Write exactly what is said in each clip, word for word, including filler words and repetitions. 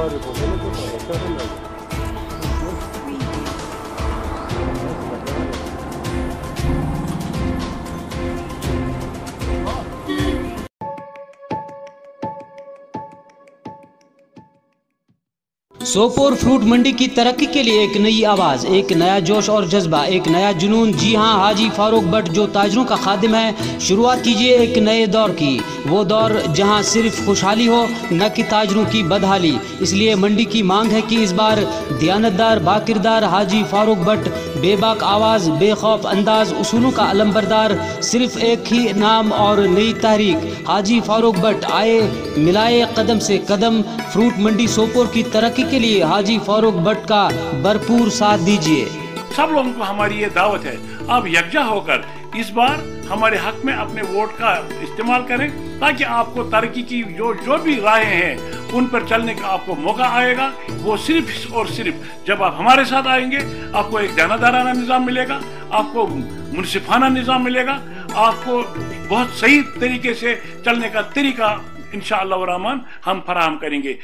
Sopore fruit मंडी की तरक्की के लिए एक नई आवाज़, एक नया जोश और जज्बा, एक नया जुनून। जी हां, हाजी फारूक भट्ट जो ताजरों का खादिम है, शुरुआत कीजिए एक नए दौर की, वो दौर जहां सिर्फ खुशहाली हो न कि ताजरों की बदहाली। इसलिए मंडी की मांग है कि इस बार दियानतदार बाकिरदार हाजी फारूक भट्ट, बेबाक आवाज़, बेखौफ अंदाज, उसूलों का अलंबरदार, सिर्फ एक ही नाम और नई तहरीक, हाजी फारूक भट्ट आए मिलाए कदम से कदम। फ्रूट मंडी सोपोर की तरक्की के लिए हाजी फारूक भट्ट का भरपूर साथ दीजिए। सब लोगों को हमारी ये दावत है, आप यकजा होकर इस बार हमारे हक में अपने वोट का इस्तेमाल करें, ताकि आपको तरक्की की जो जो भी राहें हैं उन पर चलने का आपको मौका आएगा। वो सिर्फ और सिर्फ जब आप हमारे साथ आएंगे, आपको एक दानादाराना निज़ाम मिलेगा, आपको मुनसिफाना निज़ाम मिलेगा, आपको बहुत सही तरीके से चलने का तरीका इंशाअल्लाह रहमान हम फराहम करेंगे।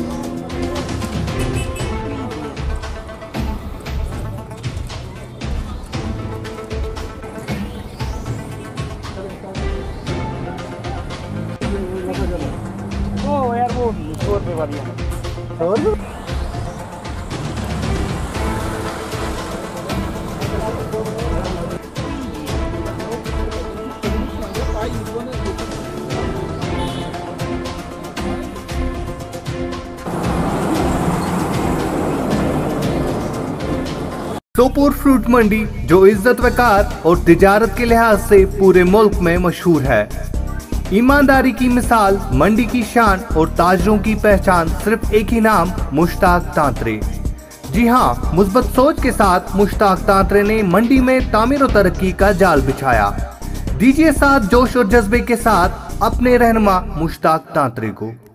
ओ यार वो सौ रुपये वाली है और सोपोर फ्रूट मंडी जो इज्जत वकार और तिजारत के लिहाज से पूरे मुल्क में मशहूर है। ईमानदारी की मिसाल, मंडी की शान और ताजरों की पहचान, सिर्फ एक ही नाम, मुश्ताक तांतरे। जी हाँ, मुस्बत सोच के साथ मुश्ताक तांतरे ने मंडी में तामीर और तरक्की का जाल बिछाया। दीजिए साथ जोश और जज्बे के साथ अपने रहनुमा मुश्ताक तांतरे को।